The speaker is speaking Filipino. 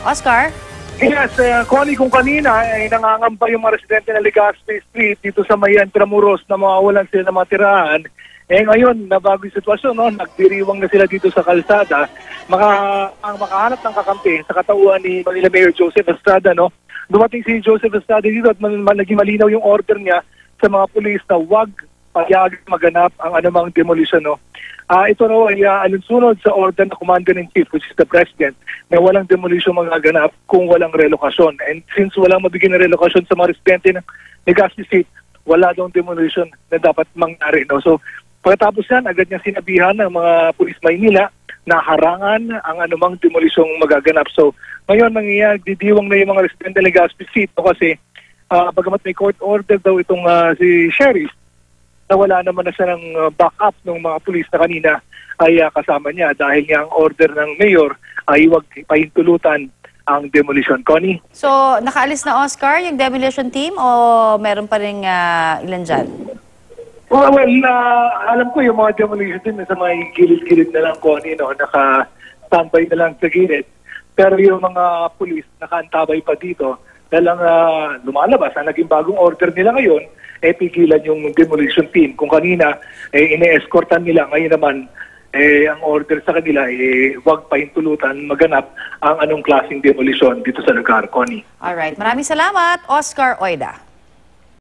Oscar? Yes, Connie, kung kanina ay nangangamba yung mga residente ng Legazpi Street dito sa may Intramuros na mawawalan sila ng mga tirahan, ngayon, nabago yung sitwasyon, no? Nagdiriwang na sila dito sa kalsada. Ang makahanap ng kakampi sa katauhan ni Manila Mayor Joseph Estrada, no? Dumating si Joseph Estrada dito at naging malinaw yung order niya sa mga pulis na huwag payagang maganap ang anumang demolition, no? Ito no ay alunsunod sa order ng Commander-in-Chief, which is the President, na walang demolition magaganap kung walang relokasyon. And since walang mabigyan ng relokasyon sa mga residente ng Legazpi Street, wala daw demolition na dapat mangyari, no? So, pagkatapos yan, agad niya sinabihan ng mga pulis Maynila na harangan ang anumang demolisyong magaganap. So, ngayon, didiwang na yung mga residente ng Legazpi Street, no? Kasi bagamat may court order daw itong si Sheriff, na wala naman na siya ng backup ng mga pulis na kanina ay kasama niya dahil nga ang order ng mayor ay huwag pahintulutan ang demolition. Connie? So, nakaalis na Oscar yung demolition team o meron pa rin ilan dyan? Well, alam ko yung mga demolition team sa mga gilid-gilid na lang, Connie, no? Naka-standby na lang sa gilid. Pero yung mga pulis nakaantabay pa dito dalang lumalabas. Ang naging bagong order nila ngayon pigilan yung demolition team. Kung kanina, ine-escortan nila. Ngayon naman, ang order sa kanila, huwag pahintulutan maganap ang anong klaseng demolition dito sa lugar, Connie. Alright. Maraming salamat, Oscar Oida.